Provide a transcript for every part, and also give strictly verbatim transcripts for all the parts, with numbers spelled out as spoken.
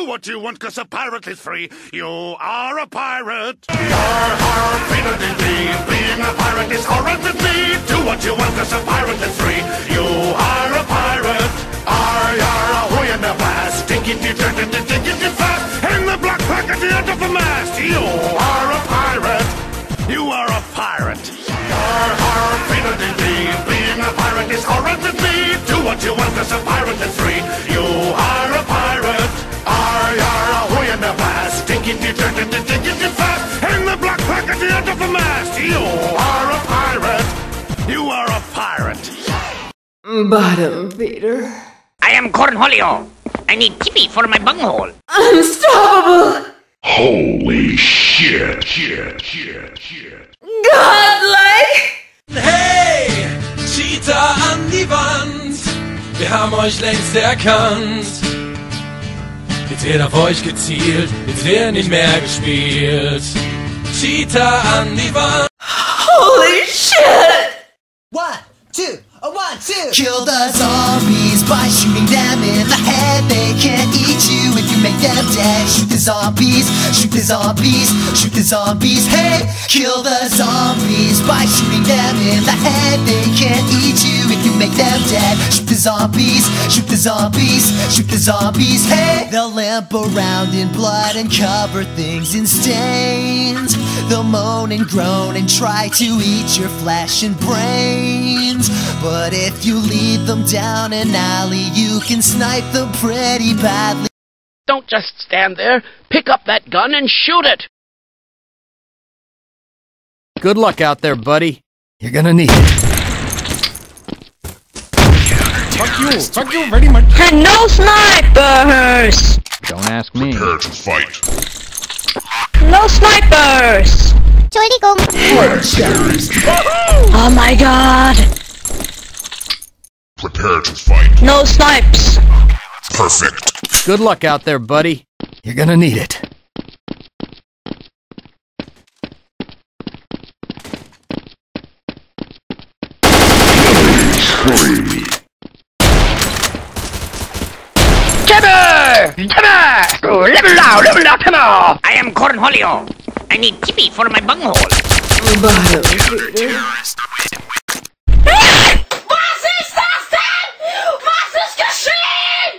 what you want, cause a pirate is free. You are a pirate. Yar, har, fiddle-dee-dee. Being a pirate is horrid to me. Do what you want, cause a pirate is free. You are a pirate. Ar, yar, ahoy in the blast. Tinkity, tinkity, tinkity, fast. And the black flag at the end of the mast. You are a pirate. You are a pirate. Yar, har, fiddle-dee-dee. Being a pirate is horrid to me. Do what you want, cause a pirate is free. You are a pirate. Ar, yar, ahoy in the blast. Tinkity, tinkity, tinkity, fast. And the black flag at the end of the mast. You are a pirate. You are a pirate. Bottom feeder. I am Cornholio. I need tippy for my bunghole. Unstoppable! Holy shit, shit, shit, shit. Godlike! Hey, Cheetah an die Wand. Wir haben euch längst erkannt. Jetzt wird auf euch gezielt, jetzt wird nicht mehr gespielt. Cheetah an die Wand. Holy shit! One, two, a one, two. Kill the zombies by shooting them in the head. They can't eat you if you make them dead. Shoot the zombies, shoot the zombies, shoot the zombies. Hey, kill the zombies by shooting them in the head. They can't eat you if you make them dead. Shoot the zombies, shoot the zombies, shoot the zombies. Hey, they'll limp around in blood and cover things in stains. They'll moan and groan and try to eat your flesh and brains. But if you lead them down an alley, you can snipe them pretty badly. Don't just stand there. Pick up that gun and shoot it. Good luck out there, buddy. You're gonna need it. Fuck you. Fuck you very much. And no snipers! Don't ask me. Prepare to fight. No snipers! Oh my god! Prepare to fight. No snipes! Perfect. Good luck out there, buddy. You're gonna need it. Timber! Timber! Level now, level now, timber! I am Cornholio. I need tippy for my bunghole. Bottom feeder. Was ist das denn? Was ist geschehen?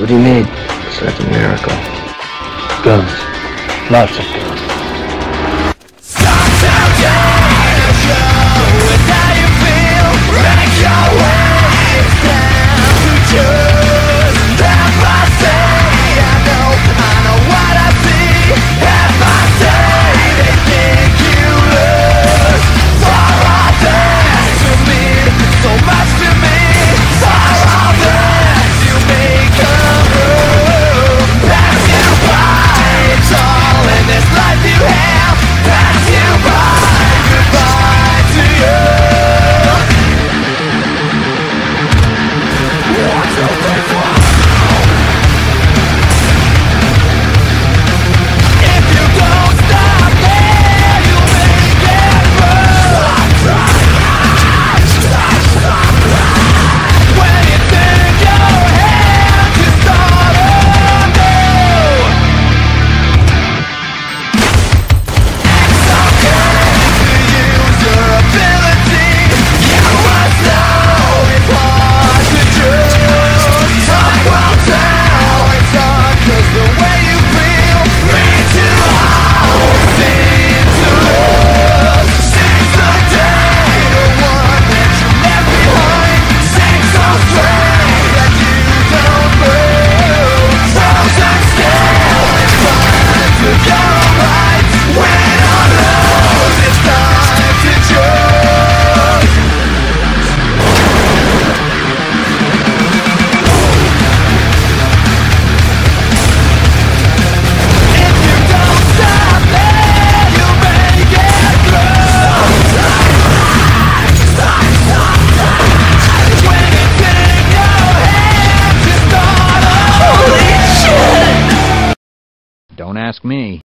What do you need? Besides a miracle. Guns. Lots of guns. Don't ask me.